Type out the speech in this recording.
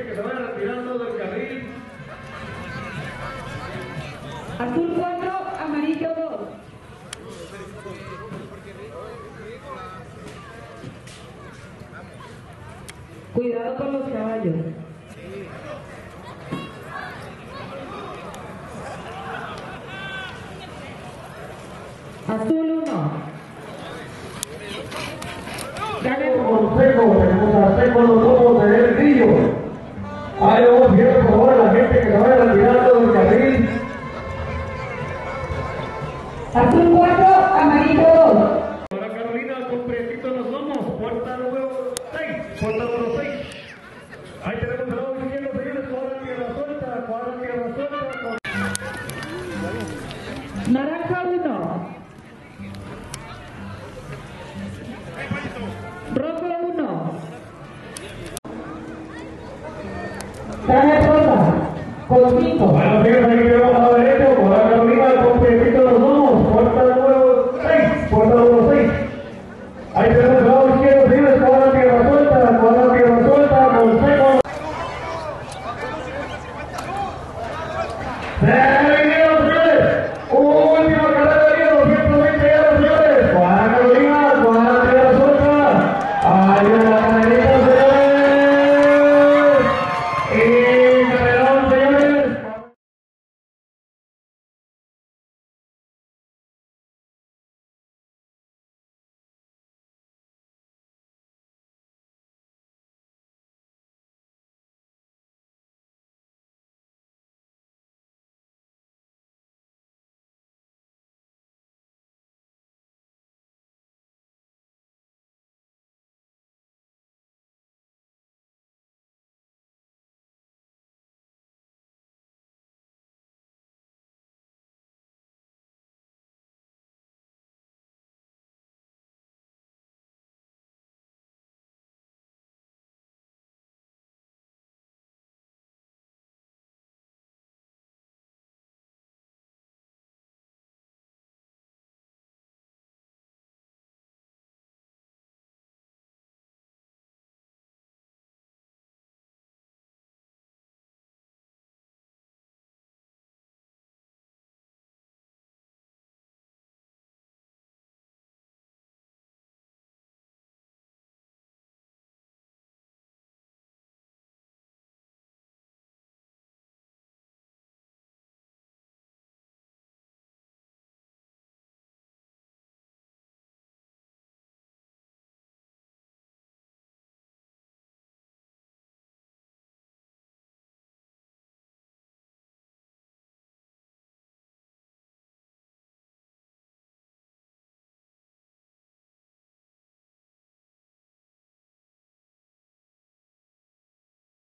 gente que se vaya retirando del carril. Azul 4, amarillo 2. Cuidado con los caballos. Azul 1. Consejo, tenemos a Seco los lobos de El Río. Ahí vamos viendo por favor a la gente que se vaya retirando del carril. Azul 4, amarillo 2. Ahora Carolina con Prietito en los lomos, puerta número 6, puerta número 6. Ahí tenemos el lado izquierdo, señores, cuadra tierra suelta, cuadra tierra suelta. Naranja 1. Rojo 1. Traje rosa. Con 5. Bueno, señores, aquí tenemos a la derecha, cuadra Carolina con Prietito en los lomos.